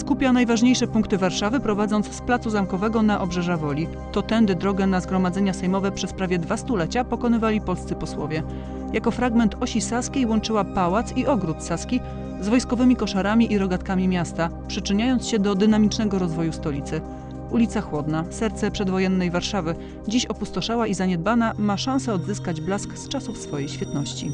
skupia najważniejsze punkty Warszawy, prowadząc z Placu Zamkowego na Obrzeża Woli. To tędy drogę na zgromadzenia sejmowe przez prawie 2 stulecia pokonywali polscy posłowie. Jako fragment osi saskiej łączyła pałac i ogród saski z wojskowymi koszarami i rogatkami miasta, przyczyniając się do dynamicznego rozwoju stolicy. Ulica Chłodna, serce przedwojennej Warszawy, dziś opustoszała i zaniedbana, ma szansę odzyskać blask z czasów swojej świetności.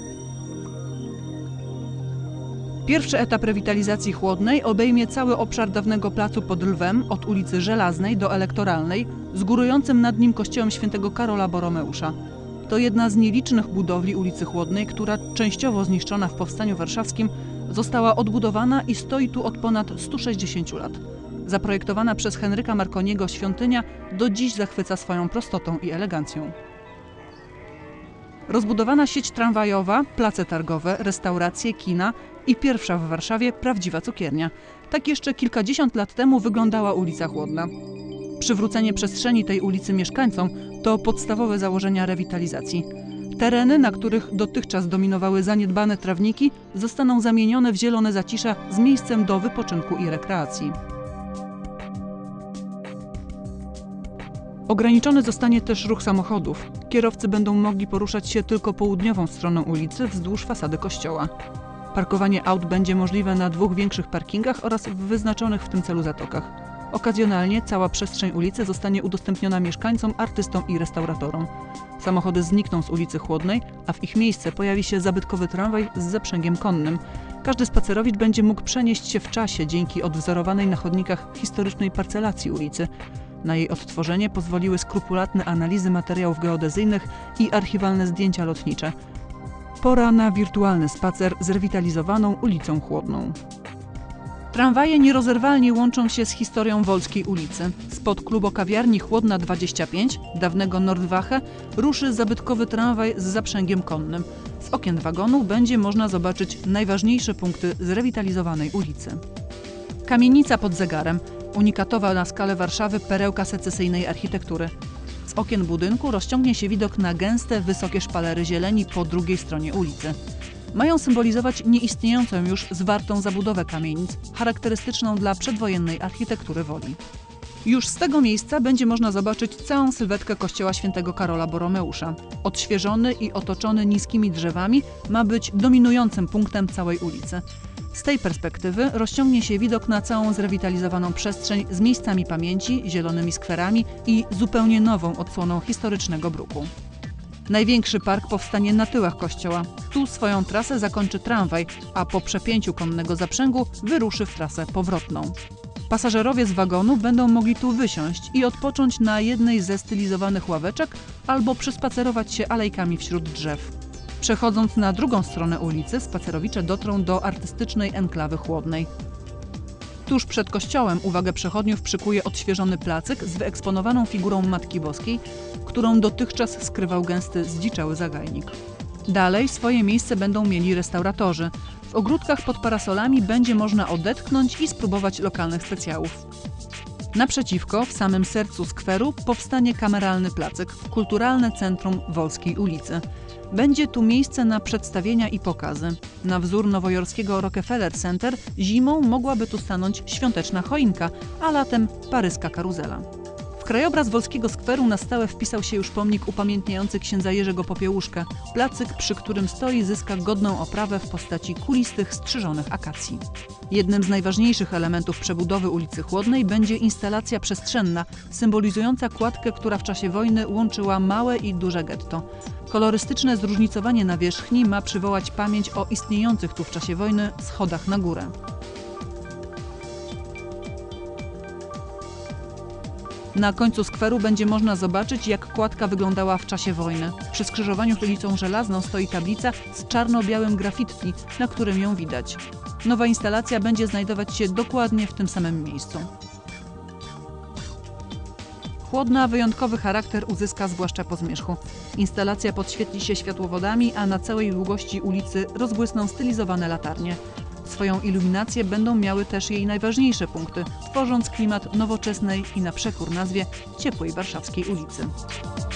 Pierwszy etap rewitalizacji Chłodnej obejmie cały obszar dawnego placu pod Lwem, od ulicy Żelaznej do Elektoralnej, z górującym nad nim kościołem świętego Karola Boromeusza. To jedna z nielicznych budowli ulicy Chłodnej, która częściowo zniszczona w Powstaniu Warszawskim została odbudowana i stoi tu od ponad 160 lat. Zaprojektowana przez Henryka Marconiego świątynia do dziś zachwyca swoją prostotą i elegancją. Rozbudowana sieć tramwajowa, place targowe, restauracje, kina i pierwsza w Warszawie prawdziwa cukiernia. Tak jeszcze kilkadziesiąt lat temu wyglądała ulica Chłodna. Przywrócenie przestrzeni tej ulicy mieszkańcom to podstawowe założenia rewitalizacji. Tereny, na których dotychczas dominowały zaniedbane trawniki, zostaną zamienione w zielone zacisza z miejscem do wypoczynku i rekreacji. Ograniczony zostanie też ruch samochodów. Kierowcy będą mogli poruszać się tylko południową stroną ulicy wzdłuż fasady kościoła. Parkowanie aut będzie możliwe na 2 większych parkingach oraz w wyznaczonych w tym celu zatokach. Okazjonalnie cała przestrzeń ulicy zostanie udostępniona mieszkańcom, artystom i restauratorom. Samochody znikną z ulicy Chłodnej, a w ich miejsce pojawi się zabytkowy tramwaj z zaprzęgiem konnym. Każdy spacerowicz będzie mógł przenieść się w czasie dzięki odwzorowanej na chodnikach historycznej parcelacji ulicy. Na jej odtworzenie pozwoliły skrupulatne analizy materiałów geodezyjnych i archiwalne zdjęcia lotnicze. Pora na wirtualny spacer z rewitalizowaną ulicą Chłodną. Tramwaje nierozerwalnie łączą się z historią Wolskiej ulicy. Spod klubokawiarni Chłodna 25, dawnego Nordwache, ruszy zabytkowy tramwaj z zaprzęgiem konnym. Z okien wagonu będzie można zobaczyć najważniejsze punkty zrewitalizowanej ulicy. Kamienica pod zegarem. Unikatowa na skalę Warszawy perełka secesyjnej architektury. Z okien budynku rozciągnie się widok na gęste, wysokie szpalery zieleni po drugiej stronie ulicy. Mają symbolizować nieistniejącą już zwartą zabudowę kamienic, charakterystyczną dla przedwojennej architektury Woli. Już z tego miejsca będzie można zobaczyć całą sylwetkę kościoła świętego Karola Boromeusza. Odświeżony i otoczony niskimi drzewami ma być dominującym punktem całej ulicy. Z tej perspektywy rozciągnie się widok na całą zrewitalizowaną przestrzeń z miejscami pamięci, zielonymi skwerami i zupełnie nową odsłoną historycznego bruku. Największy park powstanie na tyłach kościoła. Tu swoją trasę zakończy tramwaj, a po przepięciu konnego zaprzęgu wyruszy w trasę powrotną. Pasażerowie z wagonu będą mogli tu wysiąść i odpocząć na jednej ze stylizowanych ławeczek albo przespacerować się alejkami wśród drzew. Przechodząc na drugą stronę ulicy, spacerowicze dotrą do artystycznej enklawy Chłodnej. Tuż przed kościołem uwagę przechodniów przykuje odświeżony placyk z wyeksponowaną figurą Matki Boskiej, którą dotychczas skrywał gęsty, zdziczały zagajnik. Dalej swoje miejsce będą mieli restauratorzy. W ogródkach pod parasolami będzie można odetchnąć i spróbować lokalnych specjałów. Naprzeciwko, w samym sercu skweru, powstanie kameralny placyk, kulturalne centrum Wolskiej ulicy. Będzie tu miejsce na przedstawienia i pokazy. Na wzór nowojorskiego Rockefeller Center zimą mogłaby tu stanąć świąteczna choinka, a latem paryska karuzela. W krajobraz Wolskiego skweru na stałe wpisał się już pomnik upamiętniający księdza Jerzego Popiełuszkę. Placyk, przy którym stoi, zyska godną oprawę w postaci kulistych, strzyżonych akacji. Jednym z najważniejszych elementów przebudowy ulicy Chłodnej będzie instalacja przestrzenna, symbolizująca kładkę, która w czasie wojny łączyła małe i duże getto. Kolorystyczne zróżnicowanie nawierzchni ma przywołać pamięć o istniejących tu w czasie wojny schodach na górę. Na końcu skweru będzie można zobaczyć, jak kładka wyglądała w czasie wojny. Przy skrzyżowaniu z ulicą Żelazną stoi tablica z czarno-białym graffiti, na którym ją widać. Nowa instalacja będzie znajdować się dokładnie w tym samym miejscu. Chłodna wyjątkowy charakter uzyska zwłaszcza po zmierzchu. Instalacja podświetli się światłowodami, a na całej długości ulicy rozbłysną stylizowane latarnie. Swoją iluminację będą miały też jej najważniejsze punkty, tworząc klimat nowoczesnej i na przekór nazwie ciepłej warszawskiej ulicy.